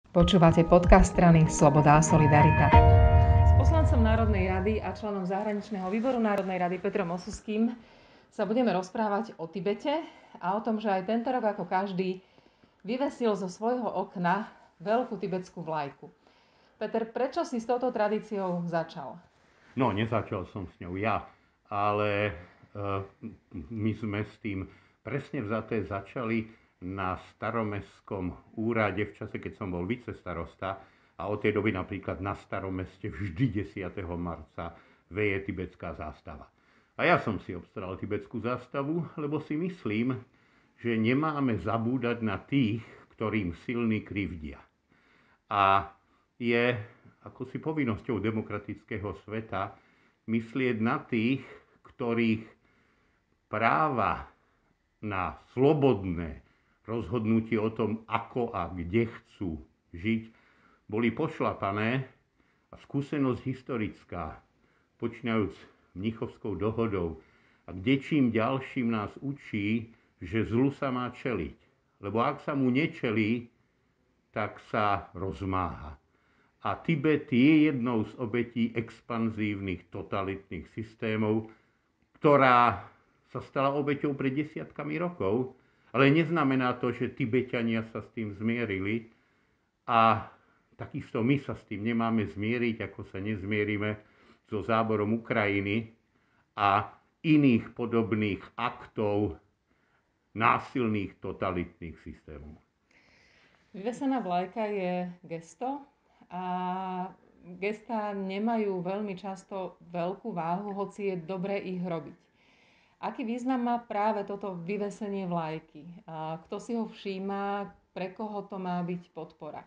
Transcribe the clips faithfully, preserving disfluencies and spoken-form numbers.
Počúvate podcast strany Sloboda a Solidarita. S poslancom Národnej rady a členom zahraničného výboru Národnej rady Petrom Osuským sa budeme rozprávať o Tibete a o tom, že aj tento rok ako každý vyvesil zo svojho okna veľkú tibetskú vlajku. Peter, prečo si s touto tradíciou začal? No, nezačal som s ňou ja, ale uh, my sme s tým presne vzaté začali na staromestskom úrade v čase, keď som bol vicestarosta, a od tej doby napríklad na Starom meste vždy desiateho marca veje tibetská zástava. A ja som si obstaral tibetskú zástavu, lebo si myslím, že nemáme zabúdať na tých, ktorým silní krivdia. A je ako si povinnosťou demokratického sveta myslieť na tých, ktorých práva na slobodné rozhodnutie o tom, ako a kde chcú žiť, boli pošlapané a skúsenosť historická, počínajúc Mnichovskou dohodou a kdečím ďalším nás učí, že zlu sa má čeliť. Lebo ak sa mu nečelí, tak sa rozmáha. A Tibet je jednou z obetí expanzívnych totalitných systémov, ktorá sa stala obeťou pred desiatkami rokov, ale neznamená to, že Tibetania sa s tým zmierili a takisto my sa s tým nemáme zmieriť, ako sa nezmierime so záborom Ukrajiny a iných podobných aktov násilných totalitných systémov. Vyvesená vlajka je gesto a gestá nemajú veľmi často veľkú váhu, hoci je dobré ich robiť. Aký význam má práve toto vyvesenie vlajky? A kto si ho všíma, pre koho to má byť podpora?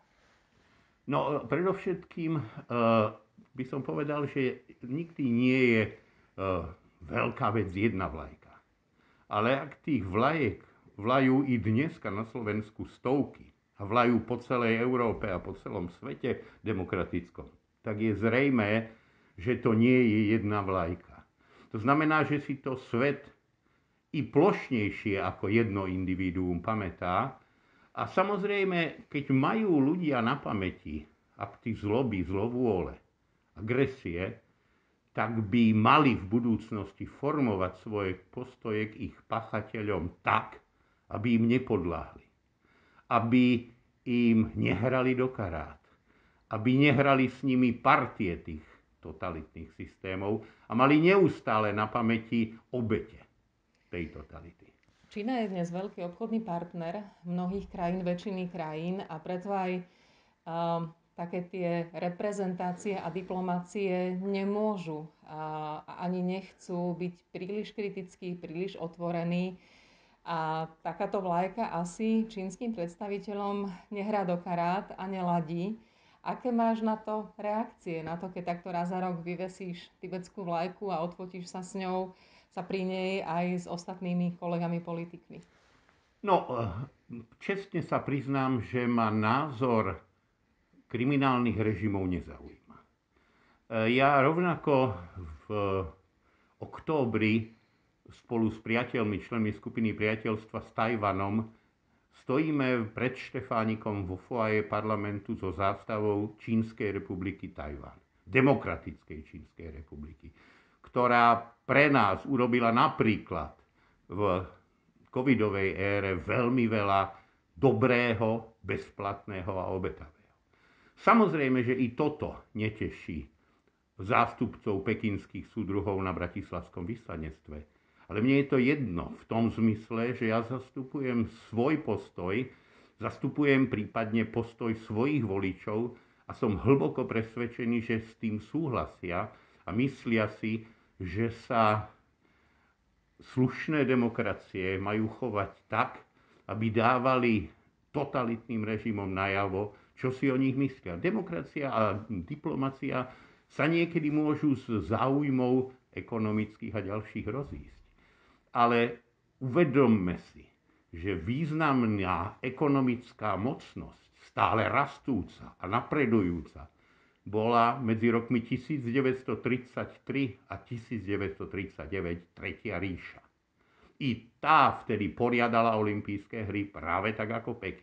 No, predovšetkým uh, by som povedal, že nikdy nie je uh, veľká vec jedna vlajka. Ale ak tých vlajek vlajú i dneska na Slovensku stovky a vlajú po celej Európe a po celom svete demokratickom, tak je zrejmé, že to nie je jedna vlajka. To znamená, že si to svet i plošnejšie ako jedno individuum pamätá. A samozrejme, keď majú ľudia na pamäti akty zloby, zlovôle, agresie, tak by mali v budúcnosti formovať svoje postoje k ich pachateľom tak, aby im nepodláhli. Aby im nehrali do karát. Aby nehrali s nimi partie tých totalitných systémov a mali neustále na pamäti obete tej totality. Čína je dnes veľký obchodný partner mnohých krajín, väčšiny krajín a preto aj um, také tie reprezentácie a diplomácie nemôžu a ani nechcú byť príliš kritickí, príliš otvorení. A takáto vlajka asi čínskym predstaviteľom nehrá do karát a neladí. Aké máš na to reakcie? Na to, keď takto raz za rok vyvesíš tibetskú vlajku a odfotíš sa s ňou, sa pri nej aj s ostatnými kolegami politikmi? No, čestne sa priznám, že ma názor kriminálnych režimov nezaujíma. Ja rovnako v októbri spolu s priateľmi, členmi skupiny priateľstva s Tajvanom stojíme pred Štefánikom vo foaje parlamentu so zástavou Čínskej republiky Tajvan, Demokratickej Čínskej republiky, ktorá pre nás urobila napríklad v covidovej ére veľmi veľa dobrého, bezplatného a obetavého. Samozrejme, že i toto neteší zástupcov pekinských súdruhov na bratislavskom vyslanectve. Ale mne je to jedno v tom zmysle, že ja zastupujem svoj postoj, zastupujem prípadne postoj svojich voličov a som hlboko presvedčený, že s tým súhlasia a myslia si, že sa slušné demokracie majú chovať tak, aby dávali totalitným režimom najavo, čo si o nich myslia. Demokracia a diplomacia sa niekedy môžu z záujmov ekonomických a ďalších rozísť. Ale uvedomme si, že významná ekonomická mocnosť, stále rastúca a napredujúca, bola medzi rokmi tisícdeväťstotridsaťtri a tisícdeväťstotridsaťdeväť Tretia ríša. I tá vtedy poriadala olympijské hry práve tak ako Peking.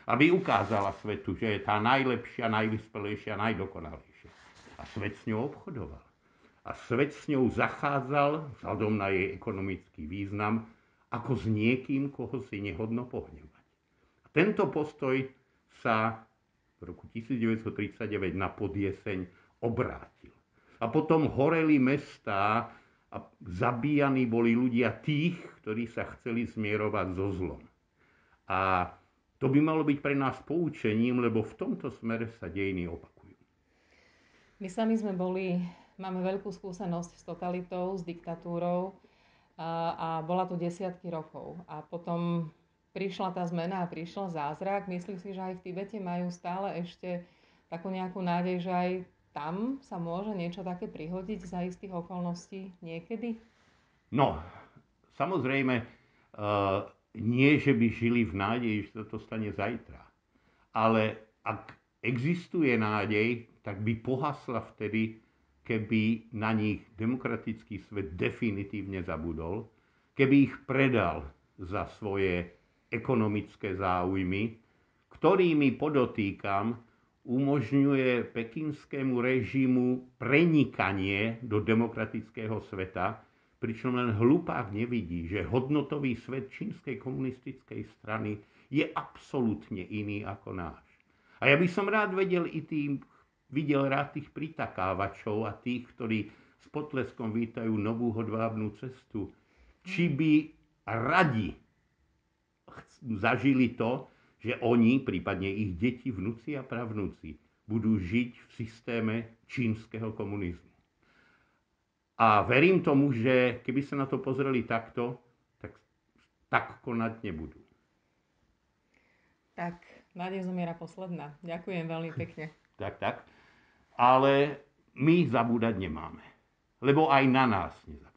aby ukázala svetu, že je tá najlepšia, najvyspelejšia, najdokonalejšia. A svet s ňou obchodoval. A svet s ňou zachádzal, vzhľadom na jej ekonomický význam, ako s niekým, koho si nehodno pohnevať. A tento postoj sa v roku devätnásťtridsaťdeväť na podjeseň obrátil. A potom horeli mestá a zabíjaní boli ľudia tých, ktorí sa chceli zmierovať so zlom. A to by malo byť pre nás poučením, lebo v tomto smere sa dejiny opakujú. My sami sme boli, máme veľkú skúsenosť s totalitou, s diktatúrou a, a bola to desiatky rokov. A potom prišla tá zmena a prišiel zázrak. Myslím si, že aj v Tibete majú stále ešte takú nejakú nádej, že aj tam sa môže niečo také prihodiť za istých okolností niekedy? No, samozrejme, uh, nie, že by žili v nádeji, že sa to stane zajtra. Ale ak existuje nádej, tak by pohasla vtedy, keby na nich demokratický svet definitívne zabudol, keby ich predal za svoje ekonomické záujmy, ktorými, podotýkam, umožňuje pekinskému režimu prenikanie do demokratického sveta, pričom len hlupák nevidí, že hodnotový svet čínskej komunistickej strany je absolútne iný ako náš. A ja by som rád vedel i tým, videl rád tých pritakávačov a tých, ktorí s potleskom vítajú novú hodvábnu cestu, či by radi zažili to, že oni, prípadne ich deti, vnuci a pravnúci, budú žiť v systéme čínskeho komunizmu. A verím tomu, že keby sa na to pozreli takto, tak tak konať nebudú. Tak, nádej zomiera posledná. Ďakujem veľmi pekne. Tak, tak. Ale my zabúdať nemáme. Lebo aj na nás nezabúdať.